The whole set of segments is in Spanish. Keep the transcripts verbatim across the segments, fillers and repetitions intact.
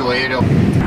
cuero.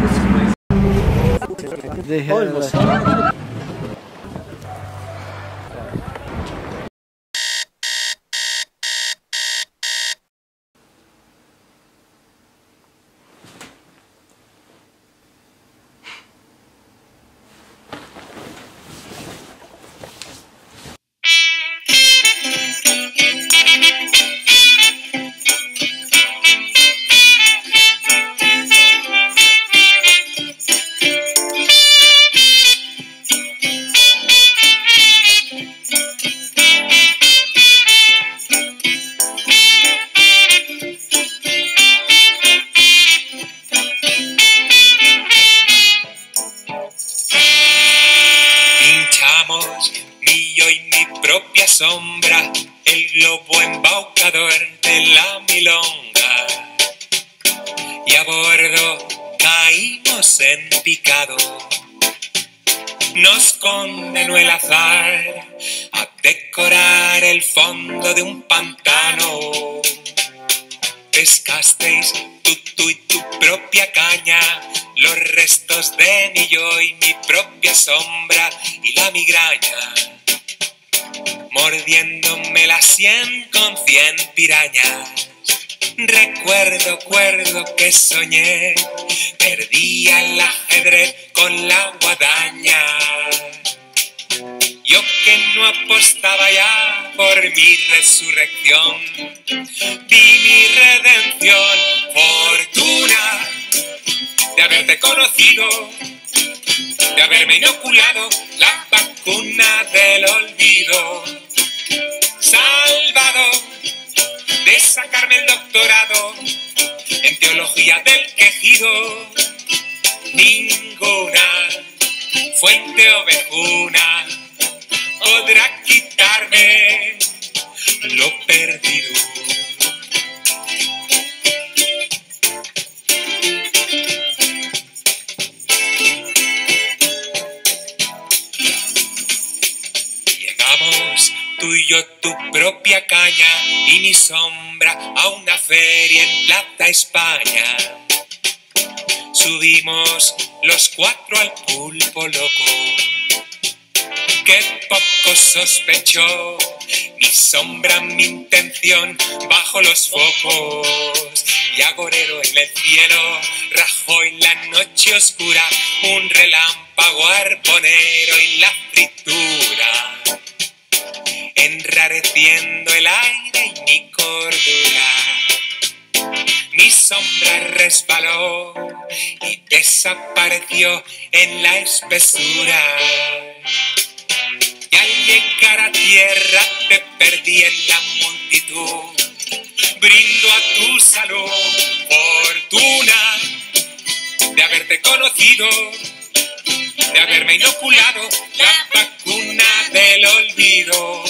Sombra, el globo embaucador de la milonga, y a bordo caímos en picado. Nos condenó el azar a decorar el fondo de un pantano. Pescasteis tú, tú y tu propia caña, los restos de mi yo y mi propia sombra y la migraña, mordiéndome la sien con cien pirañas. Recuerdo, cuerdo que soñé, perdía el ajedrez con la guadaña. Yo que no apostaba ya por mi resurrección, vi mi redención. Fortuna de haberte conocido, de haberme inoculado la vacuna del olvido, salvado de sacarme el doctorado en teología del quejido. Ninguna fuente ovejuna podrá quitarme lo perdido. Tú y yo, tu propia caña y mi sombra a una feria en Plata, España. Subimos los cuatro al pulpo loco, que poco sospechó mi sombra, mi intención bajo los focos. Y agorero en el cielo rajó en la noche oscura un relámpago arponero y la fritura, enrareciendo el aire y mi cordura. Mi sombra resbaló y desapareció en la espesura. Y al llegar a tierra te perdí en la multitud. Brindo a tu salud, fortuna de haberte conocido, de haberme inoculado la vacuna del olvido,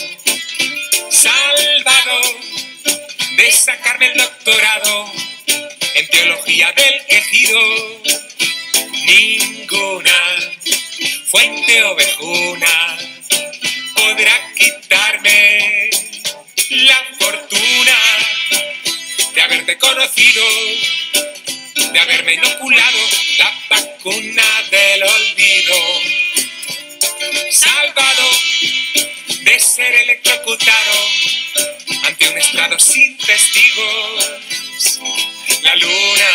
salvado de sacarme el doctorado en teología del quejido. Ninguna fuente ovejuna podrá quitarme la fortuna de haberte conocido, de haberme inoculado la vacuna del olvido, salvado de ser electrocutado ante un estrado sin testigos. La luna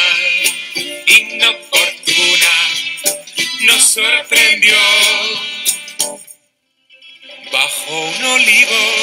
inoportuna nos sorprendió bajo un olivo.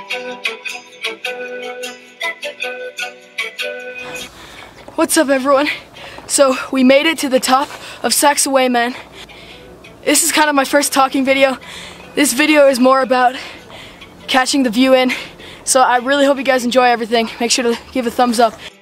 What's up, everyone? So we made it to the top of Sacks Away, man. This is kind of my first talking video. This video is more about catching the view in. So I really hope you guys enjoy everything. Make sure to give a thumbs up.